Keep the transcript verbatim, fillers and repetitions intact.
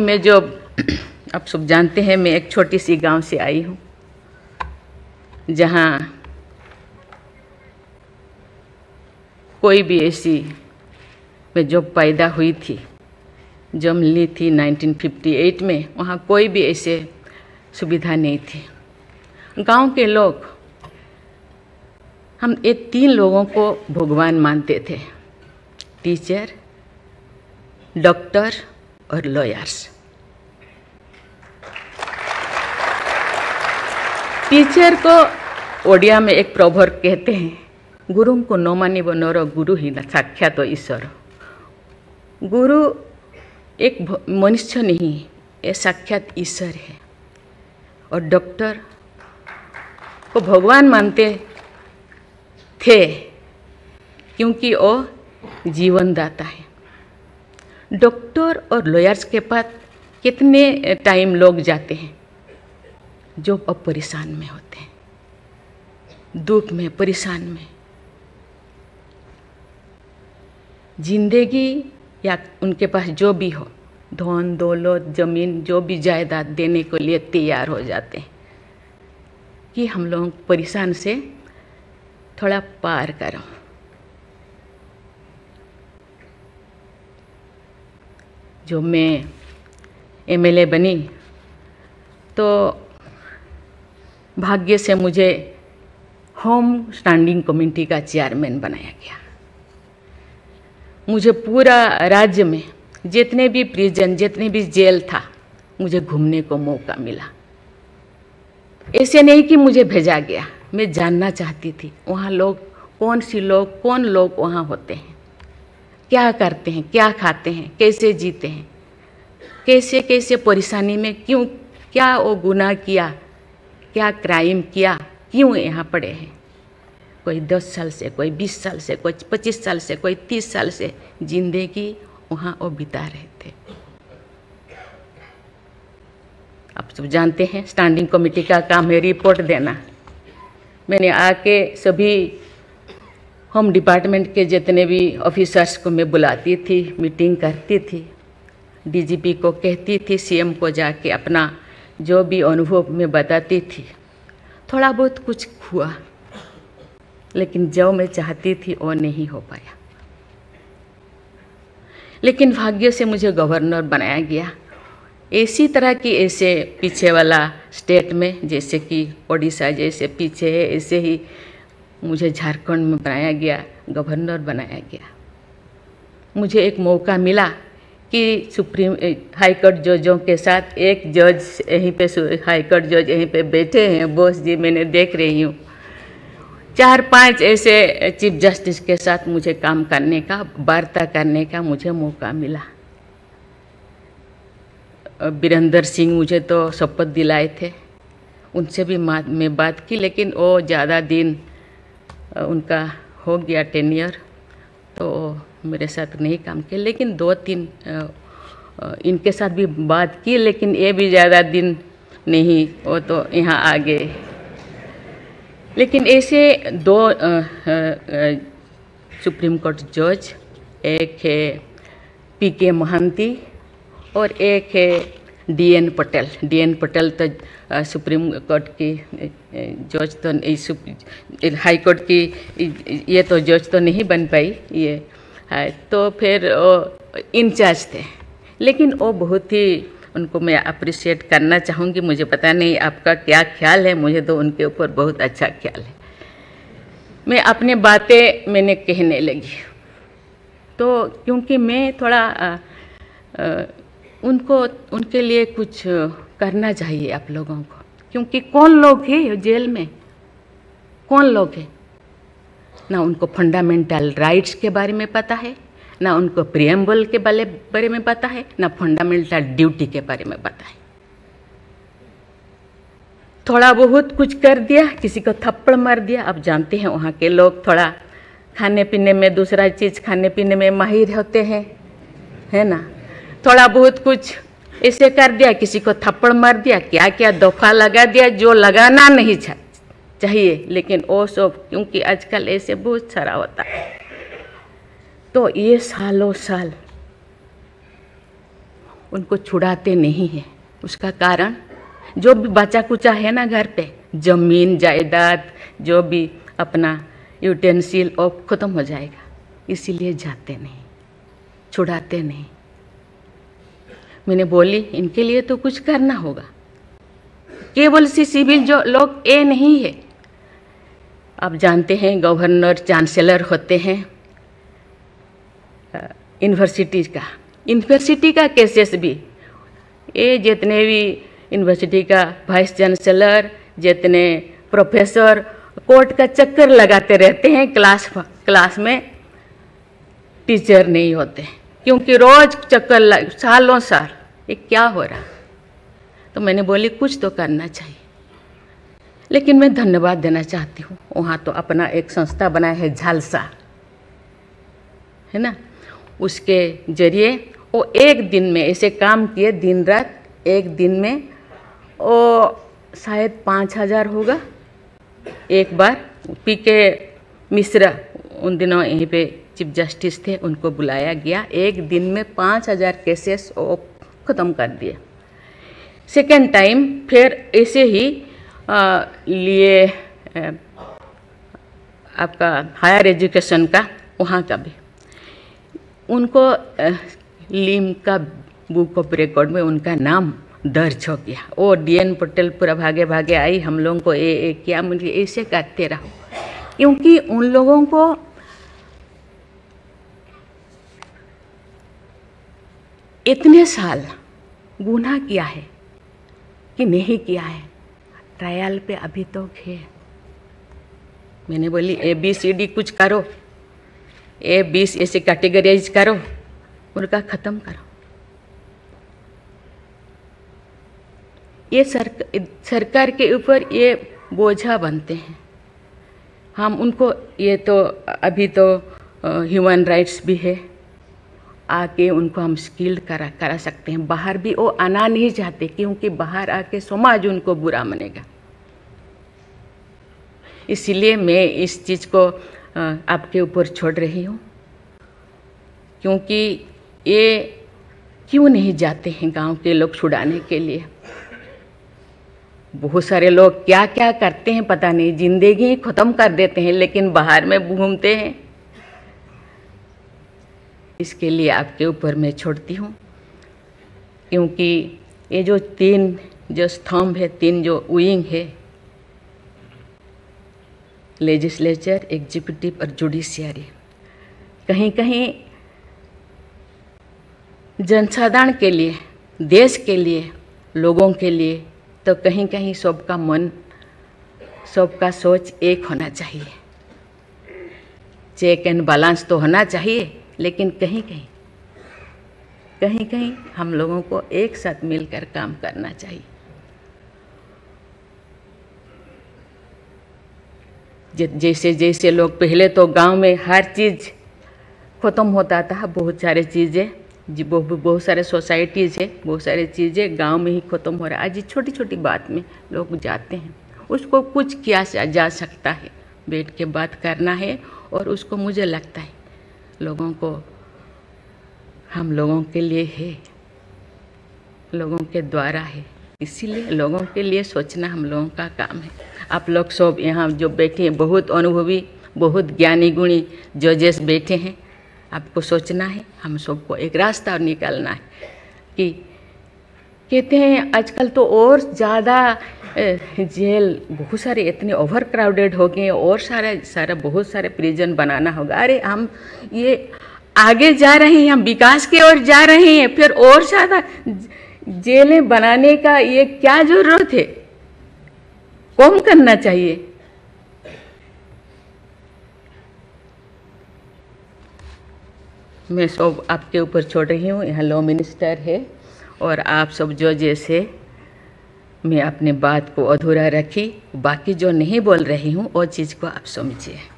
में जो आप सब जानते हैं, मैं एक छोटी सी गांव से आई हूँ जहाँ कोई भी ऐसी, मैं जब पैदा हुई थी, जब ली थी नाइनटीन फिफ्टी एट में, वहाँ कोई भी ऐसे सुविधा नहीं थी। गांव के लोग, हम ये तीन लोगों को भगवान मानते थे, टीचर, डॉक्टर और लॉयर्स। टीचर को ओडिया में एक प्रोवर्ब कहते हैं, गुरुम को नो मानिबो नरो गुरु ही न साक्षात ईश्वर। गुरु एक मनुष्य नहीं, ये साक्षात ईश्वर है। और डॉक्टर को भगवान मानते थे क्योंकि वो जीवन दाता है। डॉक्टर और लॉयर्स के पास कितने टाइम लोग जाते हैं जो अब परेशान में होते हैं, दुख में, परेशान में। जिंदगी या उनके पास जो भी हो, धन दौलत, जमीन, जो भी जायदाद देने के लिए तैयार हो जाते हैं कि हम लोग परेशान से थोड़ा पार करो। जो मैं एमएलए बनी तो भाग्य से मुझे होम स्टैंडिंग कमेटी का चेयरमैन बनाया गया। मुझे पूरा राज्य में जितने भी प्रिजन, जितने भी जेल था, मुझे घूमने को मौका मिला। ऐसे नहीं कि मुझे भेजा गया, मैं जानना चाहती थी वहाँ लोग कौन सी लोग कौन लोग वहाँ होते हैं, क्या करते हैं, क्या खाते हैं, कैसे जीते हैं, कैसे कैसे परेशानी में, क्यों, क्या वो गुनाह किया, क्या क्राइम किया, क्यों यहाँ पड़े हैं। कोई दस साल से, कोई बीस साल से, कोई पच्चीस साल से, कोई तीस साल से जिंदगी वहाँ वो बिता रहे थे। आप सब जानते हैं स्टैंडिंग कमेटी का काम है रिपोर्ट देना। मैंने आके सभी होम डिपार्टमेंट के जितने भी ऑफिसर्स को मैं बुलाती थी, मीटिंग करती थी, डीजीपी को कहती थी, सीएम को जाके अपना जो भी अनुभव मैं बताती थी। थोड़ा बहुत कुछ हुआ, लेकिन जो मैं चाहती थी वो नहीं हो पाया। लेकिन भाग्य से मुझे गवर्नर बनाया गया। इसी तरह की ऐसे पीछे वाला स्टेट में, जैसे कि ओडिशा जैसे पीछे है, ऐसे ही मुझे झारखंड में बनाया गया, गवर्नर बनाया गया। मुझे एक मौका मिला कि सुप्रीम हाई कोर्ट जजों के साथ एक जज यहीं पे, हाई कोर्ट जज यहीं पे बैठे हैं, बोस जी, मैंने देख रही हूँ, चार पांच ऐसे चीफ जस्टिस के साथ मुझे काम करने का, वार्ता करने का मुझे मौका मिला। वीरेंद्र सिंह मुझे तो शपथ दिलाए थे, उनसे भी मैं बात की, लेकिन वो ज़्यादा दिन उनका हो गया टेन्योर, तो मेरे साथ नहीं काम किया। लेकिन दो तीन इनके साथ भी बात की, लेकिन ये भी ज़्यादा दिन नहीं, वो तो यहाँ आ गए। लेकिन ऐसे दो सुप्रीम कोर्ट जज, एक है पी के महांती और एक है डीएन पटेल। डीएन पटेल तो सुप्रीम कोर्ट की जज तो, हाई कोर्ट की ये तो जज तो नहीं बन पाई ये है, तो फिर वो इंचार्ज थे। लेकिन वो बहुत ही, उनको मैं अप्रिशिएट करना चाहूँगी। मुझे पता नहीं आपका क्या ख्याल है, मुझे तो उनके ऊपर बहुत अच्छा ख्याल है। मैं अपने बातें मैंने कहने लगी, तो क्योंकि मैं थोड़ा आ, आ, उनको उनके लिए कुछ करना चाहिए आप लोगों को, क्योंकि कौन लोग हैं जेल में, कौन लोग हैं, ना उनको फंडामेंटल राइट्स के बारे में पता है, ना उनको प्रियम्बल के बारे में पता है, ना फंडामेंटल ड्यूटी के बारे में पता है। थोड़ा बहुत कुछ कर दिया, किसी को थप्पड़ मार दिया। आप जानते हैं वहाँ के लोग थोड़ा खाने पीने में, दूसरा चीज़ खाने पीने में माहिर होते हैं, है ना। थोड़ा बहुत कुछ ऐसे कर दिया, किसी को थप्पड़ मार दिया, क्या क्या दफा लगा दिया जो लगाना नहीं चाहिए। लेकिन वो सब, क्योंकि आजकल ऐसे बहुत सारा होता है, तो ये सालों साल उनको छुड़ाते नहीं हैं। उसका कारण जो भी बचा कुचा है ना घर पे, जमीन जायदाद जो भी अपना यूटेंसिल और ख़त्म हो जाएगा, इसीलिए जाते नहीं, छुड़ाते नहीं। मैंने बोली इनके लिए तो कुछ करना होगा। केवल सी सिविल जो लोग ये नहीं है, आप जानते हैं गवर्नर चांसलर होते हैं यूनिवर्सिटी का, यूनिवर्सिटी का केसेस भी, ये जितने भी यूनिवर्सिटी का वाइस चांसलर, जितने प्रोफेसर कोर्ट का चक्कर लगाते रहते हैं, क्लास क्लास में टीचर नहीं होते, क्योंकि रोज चक्कर लग, सालों साल ये क्या हो रहा। तो मैंने बोली कुछ तो करना चाहिए। लेकिन मैं धन्यवाद देना चाहती हूँ, वहाँ तो अपना एक संस्था बनाया है झालसा, है ना, उसके जरिए वो एक दिन में ऐसे काम किए, दिन रात, एक दिन में वो शायद पाँच हज़ार होगा। एक बार पी के मिश्रा उन दिनों यहीं पे चीफ जस्टिस थे, उनको बुलाया गया, एक दिन में पाँच हज़ार केसेस वो ख़त्म कर दिए। सेकेंड टाइम फिर ऐसे ही आ, लिए आ, आपका हायर एजुकेशन का, वहाँ का भी उनको लीम का बुक ऑफ रिकॉर्ड में उनका नाम दर्ज हो गया। ओ डी एन पटेल पूरा भागे भागे आई, हम लोगों को ये ए, किया, मुझे ऐसे करते रहो, क्योंकि उन लोगों को इतने साल गुनाह किया है कि नहीं किया है, ट्रायल पे अभी तो है। मैंने बोली ए बी सी डी कुछ करो, ए बीस ऐसे कैटेगराइज करो, उनका ख़त्म करो। ये सरक, सरकार के ऊपर ये बोझा बनते हैं। हम उनको, ये तो अभी तो ह्यूमन राइट्स भी है, आके उनको हम स्किल्ड करा करा सकते हैं। बाहर भी वो आना नहीं चाहते, क्योंकि बाहर आके समाज उनको बुरा मानेगा। इसलिए मैं इस चीज़ को आपके ऊपर छोड़ रही हूँ, क्योंकि ये क्यों नहीं जाते हैं गांव के लोग छुड़ाने के लिए। बहुत सारे लोग क्या क्या करते हैं पता नहीं, जिंदगी ख़त्म कर देते हैं, लेकिन बाहर में घूमते हैं। इसके लिए आपके ऊपर मैं छोड़ती हूँ, क्योंकि ये जो तीन जो स्तंभ है, तीन जो विंग है, लेजिस्लेचर, एग्जीक्यूटिव और जुडिशियरी, कहीं कहीं जनसाधारण के लिए, देश के लिए, लोगों के लिए, तो कहीं कहीं सबका मन, सबका सोच एक होना चाहिए। चेक एंड बैलेंस तो होना चाहिए, लेकिन कहीं कहीं कहीं कहीं हम लोगों को एक साथ मिलकर काम करना चाहिए। जैसे जैसे लोग पहले तो गांव में हर चीज़ ख़त्म होता था, बहुत सारे चीज़ें जी बहुत बहुत सारे सोसाइटीज़ है, बहुत सारी चीज़ें गांव में ही ख़त्म हो रहा है। आज छोटी छोटी बात में लोग जाते हैं, उसको कुछ किया जा सकता है, बैठ के बात करना है। और उसको मुझे लगता है लोगों को, हम लोगों के लिए है, लोगों के द्वारा है, इसीलिए लोगों के लिए सोचना हम लोगों का काम है। आप लोग सब यहाँ जो बैठे हैं, बहुत अनुभवी, बहुत ज्ञानी गुणी जजेस बैठे हैं, आपको सोचना है, हम सबको एक रास्ता और निकालना है। कि कहते हैं आजकल तो और ज़्यादा जेल, बहुत सारे इतने ओवर क्राउडेड हो गए, और सारा सारा बहुत सारे प्रिजन बनाना होगा। अरे हम ये आगे जा रहे हैं, हम विकास की ओर जा रहे हैं, फिर और ज़्यादा जेलें बनाने का ये क्या ज़रूरत है? कम करना चाहिए। मैं सब आपके ऊपर छोड़ रही हूँ। यहाँ लॉ मिनिस्टर है और आप सब जो जैसे, मैं अपने बात को अधूरा रखी, बाकी जो नहीं बोल रही हूँ वो चीज़ को आप समझिए।